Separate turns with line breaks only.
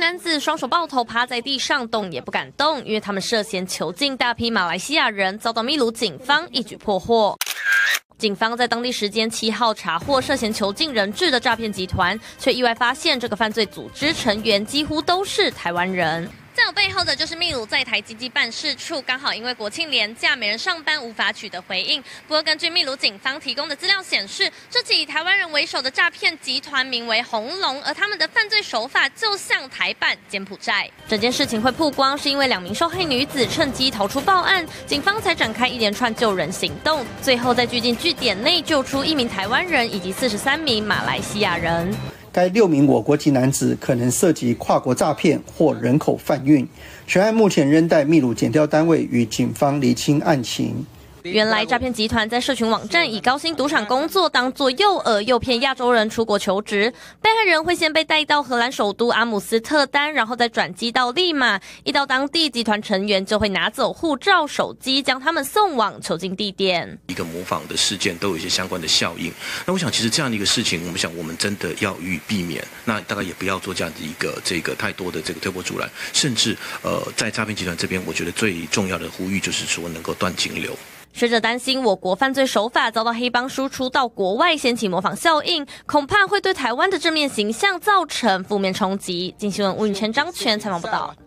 男子双手抱头趴在地上，动也不敢动，因为他们涉嫌囚禁大批马来西亚人，遭到秘鲁警方一举破获。警方在当地时间7号查获涉嫌囚禁人质的诈骗集团，却意外发现这个犯罪组织成员几乎都是台湾人。在我背后的就是秘鲁在台经济办事处，刚好因为国庆连假没人上班，无法取得回应。不过，根据秘鲁警方提供的资料显示，这起以台湾人为首的诈骗集团名为红龙，而他们的犯罪手法就像台版柬埔寨。整件事情会曝光，是因为2名受害女子趁机逃出报案，警方才展开一连串救人行动，最后在拘禁据点内救出1名台湾人以及43名马来西亚人。
该6名我国籍男子可能涉及跨国诈骗或人口贩运，全案目前仍待秘鲁检调单位与警方厘清案情。
原来诈骗集团在社群网站以高薪赌场工作当作诱饵，诱骗亚洲人出国求职。被害人会先被带到荷兰首都阿姆斯特丹，然后再转机到利马。一到当地，集团成员就会拿走护照、手机，将他们送往囚禁地点。
一个模仿的事件都有一些相关的效应。那我想，其实这样的一个事情，我们真的要予以避免。那大概也不要做这样的一个太多的这个推波助澜，甚至在诈骗集团这边，我觉得最重要的呼吁就是说能够断金流。
学者担心，我国犯罪手法遭到黑帮输出到国外，掀起模仿效应，恐怕会对台湾的正面形象造成负面冲击。镜新闻吴允谦、张全采访报道。